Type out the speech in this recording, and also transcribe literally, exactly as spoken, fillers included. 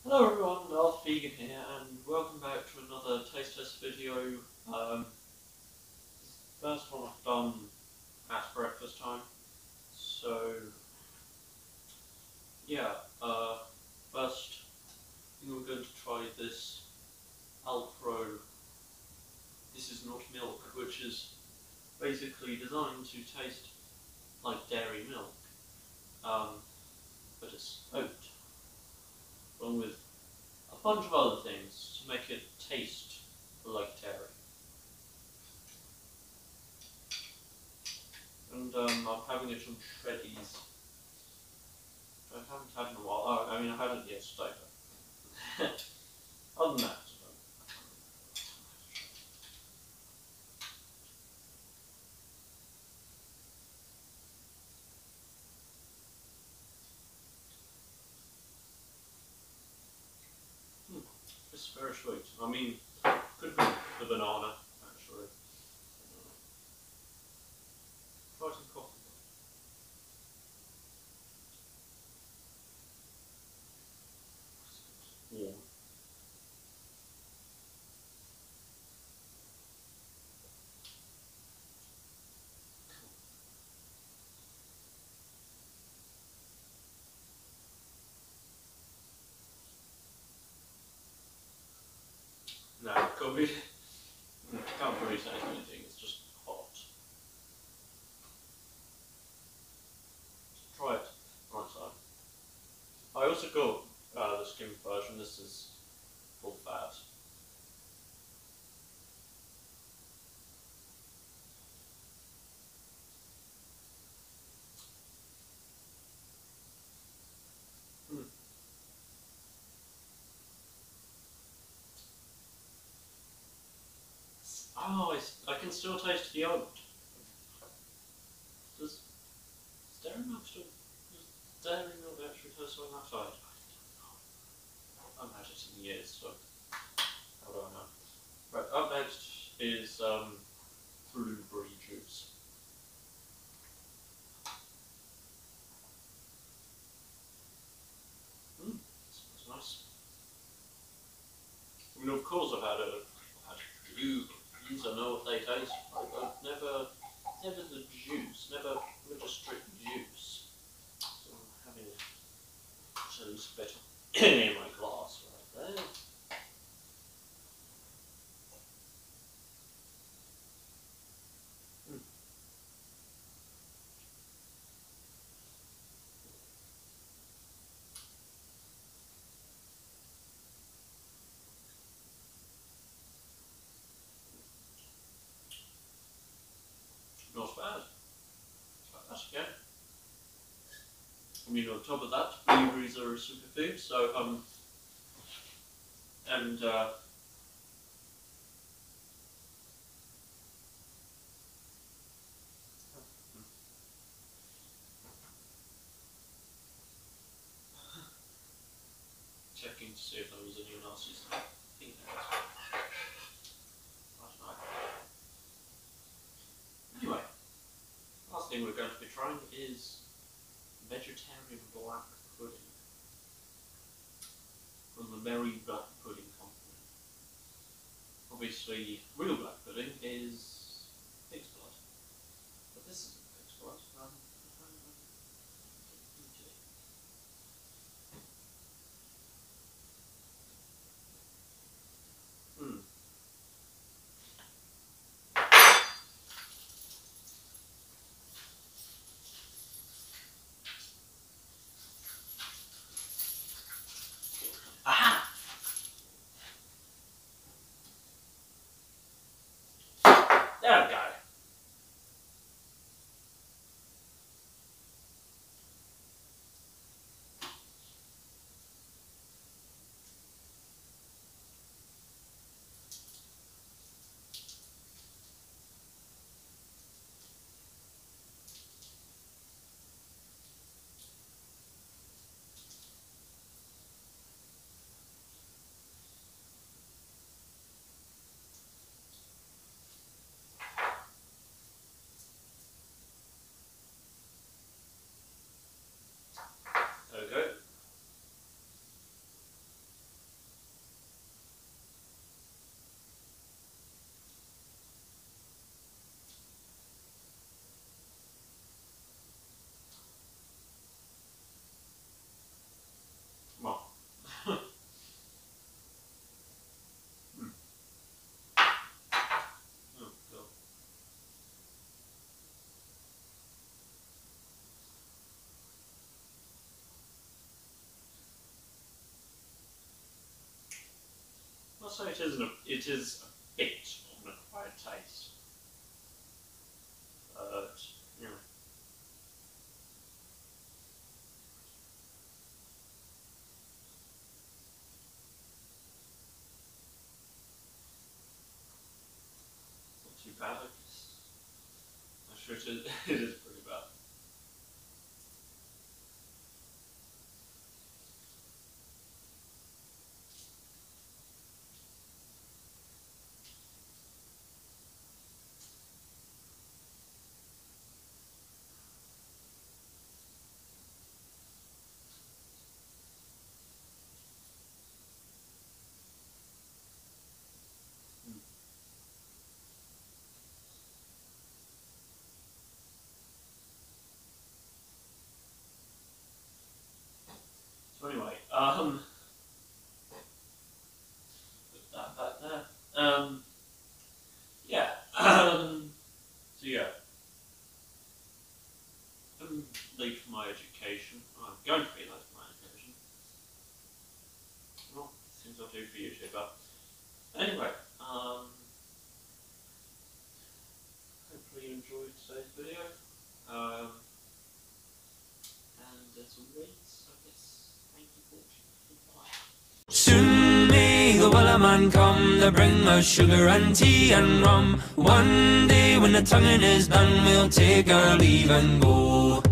Hello everyone, Darth Vegan here, and welcome back to another taste test video. Um, this is the first one I've done at breakfast time, so yeah, uh, first I think we're going to try this Alpro This Is Not Milk, which is basically designed to taste like dairy milk, um, but it's oat, along with a bunch of other things to make it taste like dairy. And um, I'm having it on Shreddies. I haven't had in a while. Oh, I mean, I had it yesterday, but other than that, um, hmm, it's very sweet. I mean, could be the banana, actually. Try some coffee. Warm. No, coffee. Can't really taste anything. It's just hot. Try it. Right side. I also got uh, the skimmed version. This is full fat. Hmm. Oh, it's, I can still taste the oat. Does, does dairy milk still? Does dairy milk actually taste like that side? I haven't had it in years, so how do I know? Right, up next is um, blueberry juice. Mmm, smells nice. I mean, of course I've had, a, I've had blueberries, I know what they taste like, but never, never the juice, never, never just straight juice. So I'm having a little bit in my glass right there. Mm. Not bad. That's okay. I mean, on top of that, blueberries are a superfood, so, um, and, uh, checking to see if there was anyone else's. I think there is. I don't know. Anyway, last thing we're going to be trying is vegetarian black pudding from the Merry Black Pudding Company. Obviously, real black pudding is pig's blood, but this isn't pig's blood. Um, Hmm. Aha! There we go. I'll say it isn't a, it is a bit of an acquired taste. But, you know. Not too bad, I guess. I'm sure it is, it is pretty bad. So anyway, um, put that back there. Um, yeah. Um, so yeah, I'm late for my education. I'm going to be late for my education. Well, seems I'll do for you too, but anyway, um, hopefully you enjoyed today's video. Um, and as always, I guess thank you for watching. Goodbye. Soon may the Wellerman come to bring us sugar and tea and rum. One day when the tonguing is done, we'll take our leave and go.